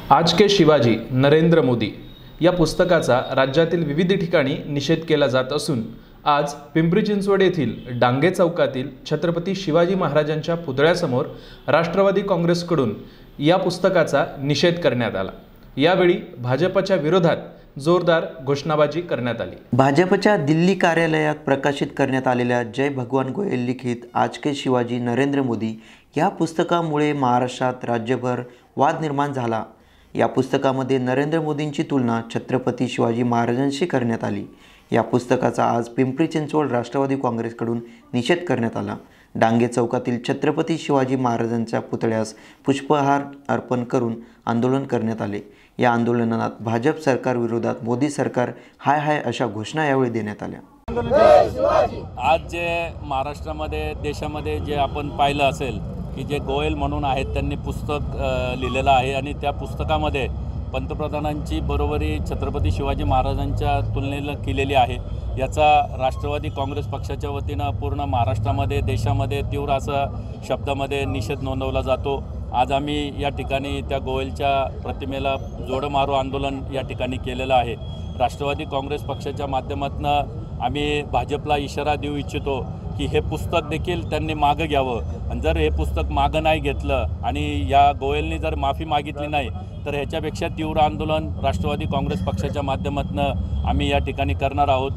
आज के शिवाजी नरेंद्र मोदी या पुस्तकाचा राज्यातील विविध ठिकाणी निषेध केला जात असून आज पिंपरी चिंचवड येथील डांगे चौकातील छत्रपती शिवाजी महाराजांच्या पुतळ्यासमोर राष्ट्रवादी काँग्रेसकडून या पुस्तकाचा निषेध करण्यात आला। यावेळी भाजपच्या विरोधात जोरदार घोषणाबाजी करण्यात आली। भाजपच्या दिल्ली कार्यालयात प्रकाशित करण्यात आलेल्या जय भगवान गोयल लिखित आज के शिवाजी नरेंद्र मोदी या पुस्तकामुळे महाराष्ट्रात राज्यभर वाद निर्माण झाला। या पुस्तकामध्ये नरेंद्र मोदींची तुलना छत्रपती शिवाजी महाराजांशी करण्यात आली। या पुस्तकाचा आज पिंपरी चिंचवड राष्ट्रवादी काँग्रेसकडून निषेध करण्यात आला। डांगे चौकातील छत्रपती शिवाजी महाराजांच्या पुतळ्यास पुष्पहार अर्पण करून आंदोलन करण्यात आले। या आंदोलनात भाजप सरकार विरोधात मोदी सरकार हाय हाय अशा घोषणा यावेळी देण्यात आल्या। आज जे महाराष्ट्रामध्ये देशामध्ये जे आपण पाहिलं असेल की जे गोयल म्हणून आहेत त्यांनी पुस्तक लिहिलेलं आहे आणि त्या पुस्तकामध्ये पंतप्रधानांची बरोबरी छत्रपती शिवाजी महाराजांच्या तुलनेला केलेली आहे। याचा राष्ट्रवादी काँग्रेस पक्षाच्या वतीनं पूर्ण महाराष्ट्रामध्ये देशामध्ये तीव्र असा शब्दामध्ये निषेध नोंदवला जातो। आज आम्ही या ठिकाणी त्या गोयलच्या प्रतिमेला जोडं मारो आंदोलन या ठिकाणी केलेलं आहे। राष्ट्रवादी काँग्रेस पक्षाच्या माध्यमातून आम्ही भाजपला इशारा देऊ इच्छितो की हे पुस्तक देखील त्यांनी मागं घ्यावं आणि जर हे पुस्तक मागं नाही घेतलं आणि या गोयलनी जर माफी मागितली नाही तर ह्याच्यापेक्षा तीव्र आंदोलन राष्ट्रवादी काँग्रेस पक्षाच्या माध्यमातून आम्ही या ठिकाणी करणार आहोत।